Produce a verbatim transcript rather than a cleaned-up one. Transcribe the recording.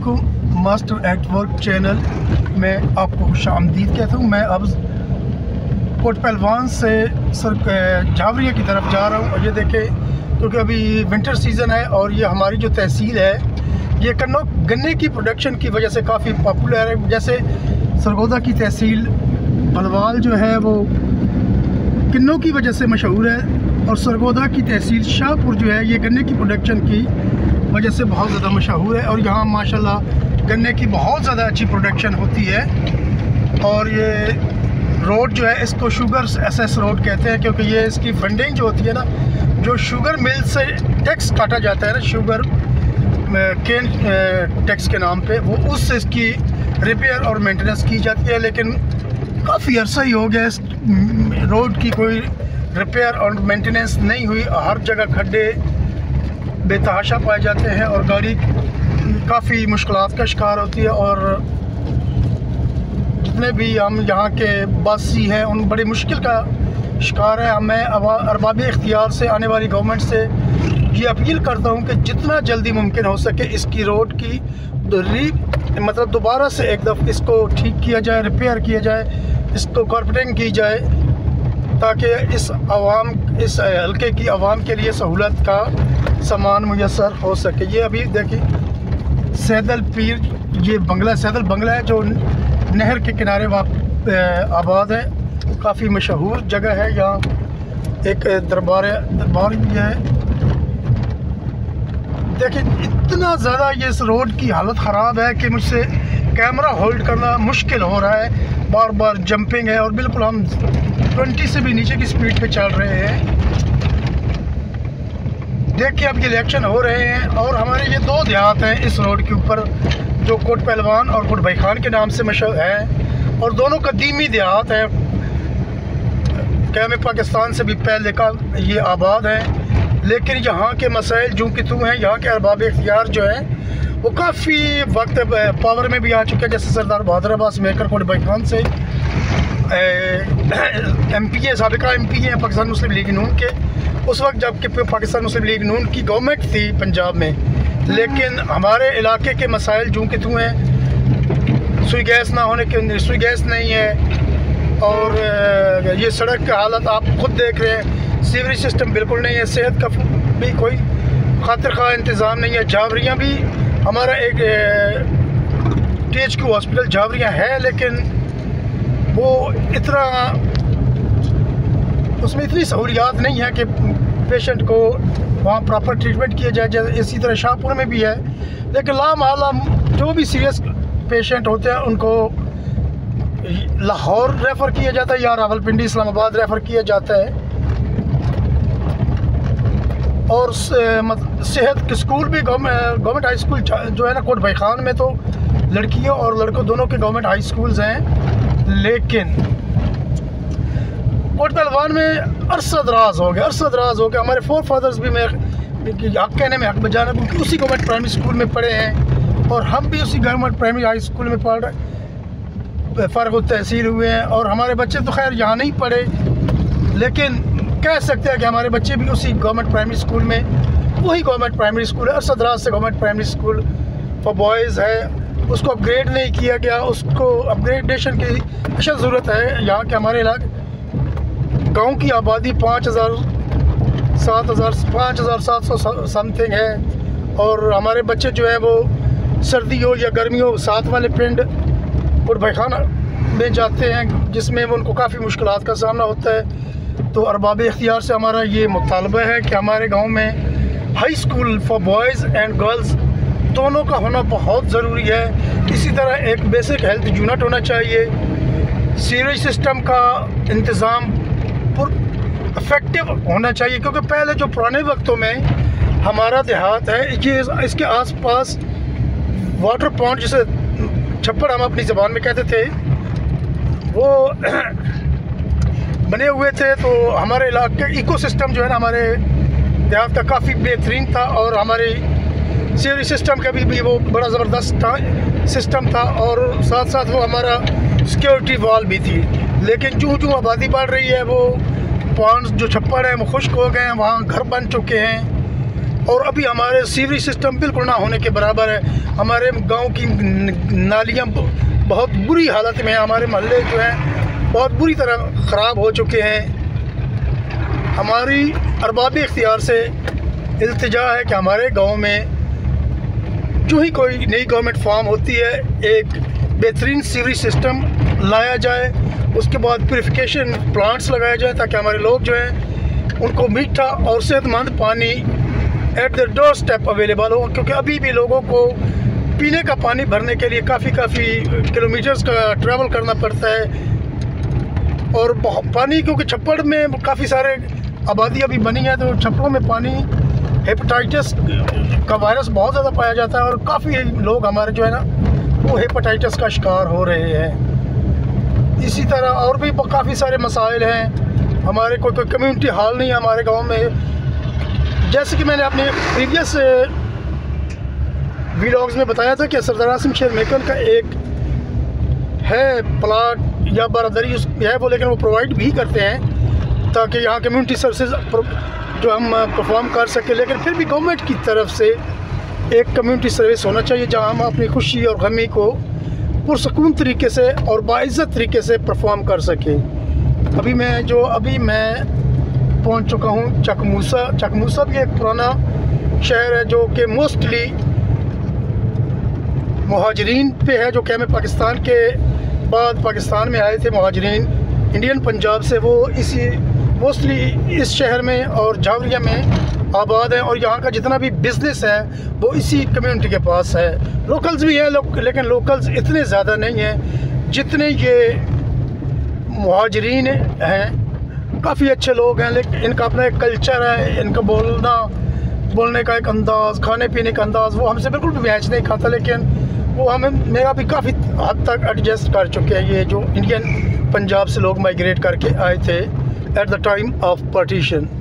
को master at work channel में आपको खुशामदीद कहता हूँ। मैं अब कोट पहलवान से सर झावरिया की तरफ जा रहा हूँ और ये देखें क्योंकि अभी विंटर सीज़न है और ये हमारी जो तहसील है ये कन्नौज गन्ने की प्रोडक्शन की वजह से काफ़ी पॉपुलर है। जैसे सरगोदा की तहसील बलवाल जो है वो किन्नों की वजह से मशहूर है और सरगोदा की तहसील शाहपुर जो है ये गन्ने की प्रोडक्शन की वजह से बहुत ज़्यादा मशहूर है और यहाँ माशाल्लाह गन्ने की बहुत ज़्यादा अच्छी प्रोडक्शन होती है। और ये रोड जो है इसको शुगर एसेस रोड कहते हैं क्योंकि ये इसकी फंडिंग जो होती है ना, जो शुगर मिल से टैक्स काटा जाता है ना, शुगर केन टैक्स के नाम पे, वो उससे इसकी रिपेयर और मेंटेनेंस की जाती है। लेकिन काफ़ी अरसा ही हो गया इस रोड की कोई रिपेयर और मेंटेनेंस नहीं हुई। हर जगह खड्डे बेतहाशा पाए जाते हैं और गाड़ी काफ़ी मुश्किलात का शिकार होती है और जितने भी हम यहाँ के बासी हैं उन बड़ी मुश्किल का शिकार है। मैं अरबाब इख्तियार से आने वाली गवर्नमेंट से ये अपील करता हूँ कि जितना जल्दी मुमकिन हो सके इसकी रोड की री मतलब दोबारा से एक दफ़ा इसको ठीक किया जाए, रिपेयर किया जाए, इसको कारपेटिंग की जाए ताकि इस आवाम इस हल्के की आवाम के लिए सहूलत का सामान मुयसर हो सके। ये अभी देखिए सैदल पीर, ये बंगला सैदल बंगला है जो नहर के किनारे आबाद है, काफ़ी मशहूर जगह है। यहाँ एक दरबार दरबार भी है। देखिए इतना ज़्यादा ये इस रोड की हालत ख़राब है कि मुझसे कैमरा होल्ड करना मुश्किल हो रहा है, बार बार जंपिंग है और बिल्कुल हम बीस से भी नीचे की स्पीड पे चल रहे हैं। देखिए अब ये इलेक्शन हो रहे हैं और हमारे ये दो देहात हैं इस रोड के ऊपर जो कोट पहलवान और कोट भाई खान के नाम से मशहूर है और दोनों कदीमी देहात हैं, कैम पाकिस्तान से भी पहले का ये आबाद है। लेकिन यहाँ के मसाइल जो कि तू हैं, यहाँ के अरबाब इख्तियार जो हैं वो काफ़ी वक्त पावर में भी आ चुके हैं। जैसे सरदार बहादुर अब्बास मेकर कोट भाई खान से एम पी ए साबिका M P A Pakistan Muslim League Noon के, उस वक्त जबकि पाकिस्तान मुस्लिम लीग नून की गवर्नमेंट थी पंजाब में। लेकिन हमारे इलाके के मसाइल जो कि तू हैं, सुई गैस ना होने के सुई गैस नहीं है और ये सड़क की हालत आप खुद देख रहे हैं, सीवरेज सिस्टम बिल्कुल नहीं है, सेहत का भी कोई खातिर खा इंतज़ाम नहीं है। झावरियाँ भी हमारा एक T H Q hospital Jhawarian है लेकिन वो इतना उसमें इतनी सहूलियात नहीं है कि पेशेंट को वहाँ प्रॉपर ट्रीटमेंट किया जाए। जैसे इसी तरह शाहपुर में भी है, लेकिन लामाला जो भी सीरियस पेशेंट होते हैं उनको लाहौर रेफ़र किया जाता है या रावलपिंडी इस्लामाबाद रेफ़र किया जाता है। और सेहत के स्कूल भी गवर्नमेंट हाई स्कूल जो है ना कोट भाई खान में तो लड़कियों और लड़कों दोनों के गवर्नमेंट हाई स्कूल्स हैं, लेकिन कोट पहलवान में अरसा दराज हो गया अरसा दराज हो गया हमारे फोर फादर्स भी मैं हक कहने में हक बजाना क्योंकि उसी गवर्नमेंट प्राइमरी स्कूल में पढ़े हैं और हम भी उसी गवर्नमेंट प्राइमरी हाई स्कूल में पढ़ रहे फ़ारिग तहसील हुए हैं। और हमारे बच्चे तो खैर यहाँ नहीं पढ़े, लेकिन कह सकते हैं कि हमारे बच्चे भी उसी गवर्नमेंट प्राइमरी स्कूल में, वही गवर्नमेंट प्राइमरी स्कूल है अरसा दराज से government primary school for boys है, उसको अपग्रेड नहीं किया गया, उसको अपग्रेडेशन की अशद ज़रूरत है। यहाँ के हमारे इलाके गाँव की आबादी पाँच हज़ार सात हज़ार पाँच हज़ार सात सौ समथिंग है और हमारे बच्चे जो हैं वो सर्दी हो या गर्मी हो साथ वाले पिंड कोट भाई खान में जाते हैं जिसमें वो उनको काफ़ी मुश्किलात का सामना होता है। तो अरबाब इख्तियार से हमारा ये मुतालबा है कि हमारे गांव में high school for boys and girls दोनों का होना बहुत ज़रूरी है। इसी तरह एक बेसिक हेल्थ यूनिट होना चाहिए, सीवरेज सिस्टम का इंतज़ाम इफेक्टिव होना चाहिए क्योंकि पहले जो पुराने वक्तों में हमारा देहात है ये इसके आसपास वाटर पॉइंट जिसे छप्पड़ हम अपनी ज़बान में कहते थे वो बने हुए थे। तो हमारे इलाके इकोसिस्टम जो है ना हमारे देहात का काफ़ी बेहतरीन था और हमारे सीवरेज सिस्टम का भी, भी वो बड़ा ज़बरदस्त था सिस्टम था और साथ साथ वो हमारा सिक्योरिटी वॉल भी थी। लेकिन जो जो आबादी बढ़ रही है वो पॉइंट्स जो छप्पड़ हैं वो खुश्क हो गए हैं, वहाँ घर बन चुके हैं और अभी हमारे सीवरेज सिस्टम बिल्कुल ना होने के बराबर है। हमारे गांव की नालियां बहुत बुरी हालत में हैं। हमारे मोहल्ले जो हैं बहुत बुरी तरह ख़राब हो चुके हैं। हमारी अरबाब इख्तियार से इल्तिजा है कि हमारे गांव में जो ही कोई नई गवर्नमेंट फॉर्म होती है, एक बेहतरीन सीवरेज सिस्टम लाया जाए, उसके बाद प्यूरिफिकेशन प्लांट्स लगाए जाए ताकि हमारे लोग जो हैं उनको मीठा और सेहतमंद पानी at the doorstep available हो। क्योंकि अभी भी लोगों को पीने का पानी भरने के लिए काफ़ी काफ़ी किलोमीटर्स का ट्रैवल करना पड़ता है। और पानी क्योंकि छप्पड़ में काफ़ी सारे आबादी अभी बनी है, तो छप्पड़ों में पानी हेपेटाइटिस का वायरस बहुत ज़्यादा पाया जाता है और काफ़ी लोग हमारे जो है ना वो हेपेटाइटिस का शिकार हो रहे हैं। इसी तरह और भी काफ़ी सारे मसाइल हैं। हमारे कोई कोई कम्युनिटी हॉल नहीं है हमारे गांव में। जैसे कि मैंने अपने प्रीवियस वीलॉग्स में बताया था कि सरदार आसिम शेर मेकन का एक है प्लाट या बरादरी है वो, लेकिन वो प्रोवाइड भी करते हैं ताकि यहाँ कम्युनिटी सर्विसेज जो हम परफॉर्म कर सकें। लेकिन फिर भी गवर्नमेंट की तरफ से एक कम्युनिटी सर्विस होना चाहिए जहाँ हम अपनी खुशी और गमी को पुरसकून तरीके से और बाइज़्ज़त तरीके से परफॉर्म कर सकें। अभी मैं जो अभी मैं पहुँच चुका हूँ चकमूसा। चकमूसा भी एक पुराना शहर है जो कि मोस्टली मुहाजिरीन पे है, जो कि हमें पाकिस्तान के बाद पाकिस्तान में आए थे मुहाजिरीन इंडियन पंजाब से, वो इसी मोस्टली इस शहर में और जावरिया में आबाद है। और यहाँ का जितना भी बिज़नेस है वो इसी कम्युनिटी के पास है। लोकल्स भी हैं लोग, लेकिन लोकल्स इतने ज़्यादा नहीं हैं जितने ये मुहाजिरीन हैं। काफ़ी अच्छे लोग हैं, लेकिन इनका अपना एक कल्चर है, इनका बोलना बोलने का एक अंदाज़, खाने पीने का अंदाज़ वो हमसे बिल्कुल भी मैच नहीं खाता। लेकिन वो हमें मेरा भी काफ़ी हद तक एडजस्ट कर चुके हैं ये जो इंडियन पंजाब से लोग माइग्रेट करके आए थे at the time of partition.